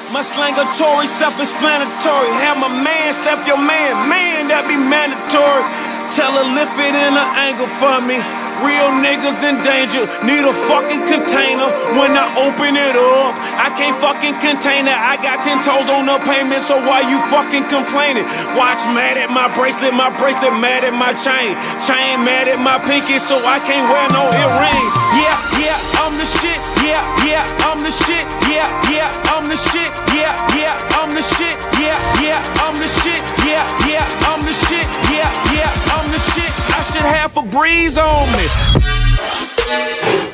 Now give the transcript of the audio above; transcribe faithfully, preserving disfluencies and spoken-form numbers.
My slangatory, self-explanatory. Have my man step your man, man, that be mandatory. Tell her lift it in an angle for me. Real niggas in danger, need a fucking container. When I open it up, I can't fucking contain it. I got ten toes on the pavement, so why you fucking complaining? Watch mad at my bracelet, my bracelet mad at my chain. Chain mad at my pinky, so I can't wear no earrings. Yeah, yeah, I'm the shit. Yeah, yeah, I'm the shit. Yeah, yeah, I'm the shit. Yeah, yeah, I'm the shit. Yeah, yeah, I'm the shit. Yeah, yeah, I'm the shit. Yeah, yeah, I'm the shit. I should have a breeze on me.